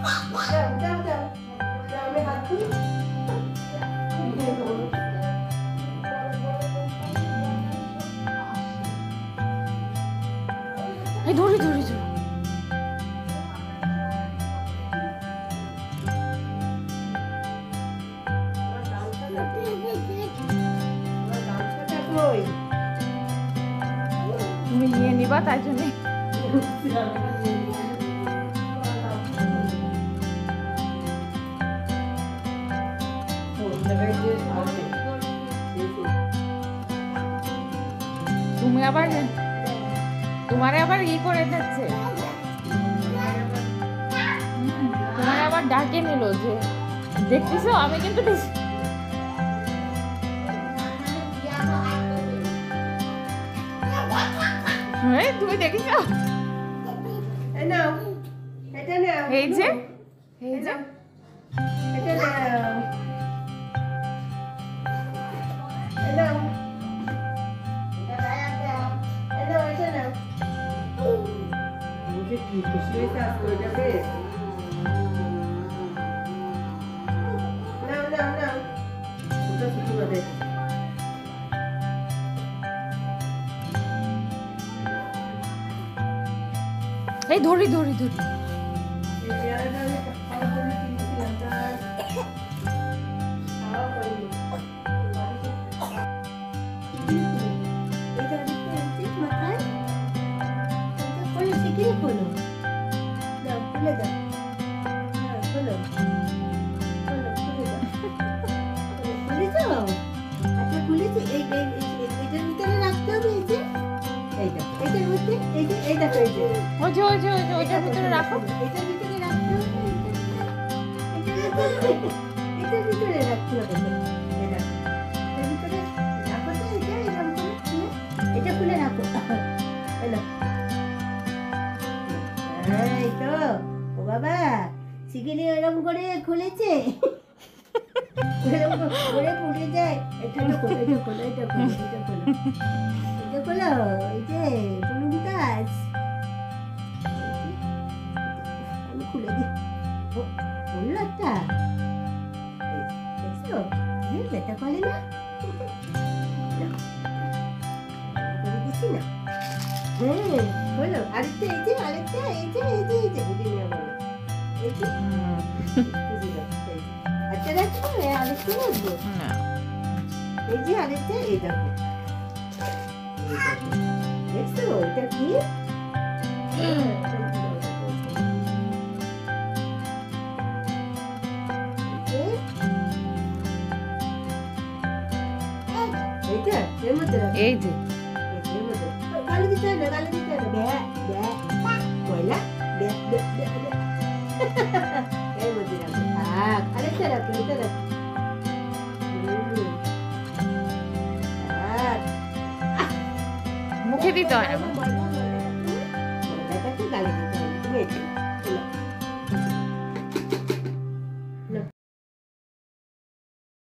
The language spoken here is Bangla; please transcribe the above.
ধরে ধরে ধরে তুমি নিয়ে নিবা তাই জন্য তুমি আবার তোমারে আবার ই করে দিচ্ছে, তোমার আবার ডাকে নিল যে দেখতেছো আমি কিন্তু তুমি দেখেছো এই যে কি খুশি হয়েছে আজকে ওইটা পেয়ে? নাও নাও নাও ওটা ছুটি বাদে এই ধরি ধরি ধরি ওইটার ভিতরে রাখো, এটার ভিতরে রাখতে হবে, এটার ভিতরে রাখতে হবে, এটার ভিতরে রাখো তো, এটা এরকম করে খুলে, এটা খুলে রাখো, এই তো ও বাবা শিখিলি এরকম করে খুলেছে, এরকম করে ফুটে যায়, এটা খোলো, এটা খোলো, এটা খোলো, এটা খোলো, এটা খোলো, এই যে কুলুম গাছ খুলে দি, বললো একটা দেখছো বেটা করে না দিচ্ছি না, হ্যাঁ বলো আরেকটা, এই যে আরেকটা, এই যে এই যে এই যে বুঝিয়ে বলো, এই যে আচ্ছা রাখছো আরেকটা রাখবো, এই যে আরেকটা, এই দেখো দেখছো এটা কি এই যে গালি দিতে হবে, গালি দিতে হবে, ব্যাঁ ব্যাঁ কয়লা ব্যাঁ ব্যাঁ ব্যাঁ এর মধ্যে রাখো, থাক আরেকটা রাখো, এটা রাখো, মুখে দিতে হয় না।